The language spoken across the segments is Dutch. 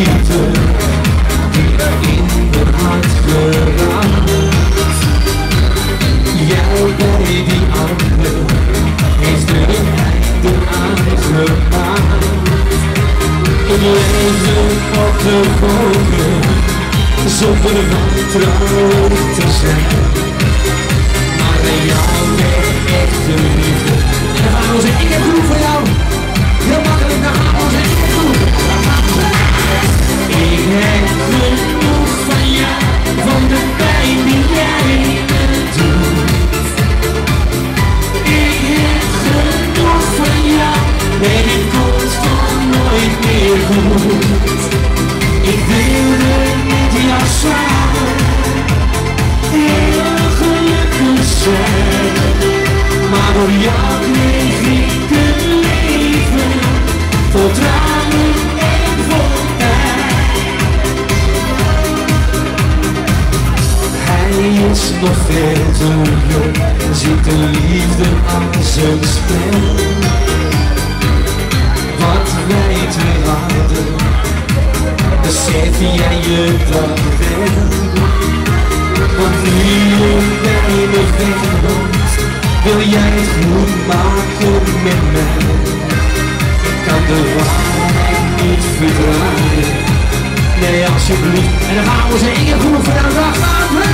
liefde die in mijn hart geraakt. Jij bij die ander heeft er een einde aan gemaakt. Een leven op de wolken, zonder wantrouwen te zijn. Maar bij jou werd echte liefde. En dan gaan we zeggen, ik heb genoeg van jou. Heel makkelijk, dan gaan we zeggen, ik heb genoeg. Ik heb genoeg van jou, van de pijn die jij me doet. Ik heb genoeg van jou, nee dit komt van nooit meer goed. Ik wilde met jou samen heel gelukkig zijn, maar door jou kreeg ik het leven vol tranen en vol pijn. Hij is nog veel te jong, ziet de liefde aan zijn spel. Wat wij twee hadden, besef jij je dat wel? Want nu je bij me wegwoont, wil jij het goed maken met mij. Ik kan de waarheid niet verdraaien, nee alsjeblieft. En dan gaan we zeggen, ik heb genoeg van jou, daar gaan we.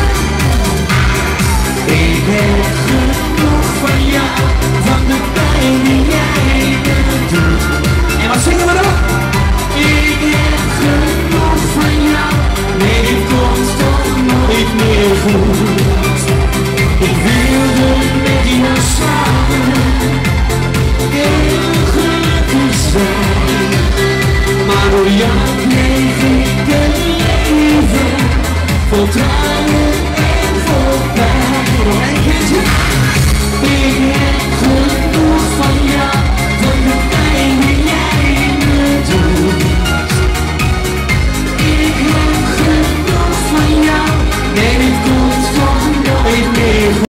Ik heb genoeg van jou, van de pijn die jij me doet. En wat zingen we dan? Ik heb genoeg van jou, nee dit komt toch nooit meer goed. Ik wilde met jou samen heel gelukkig zijn, maar door jou kreeg ik het leven vol tranen.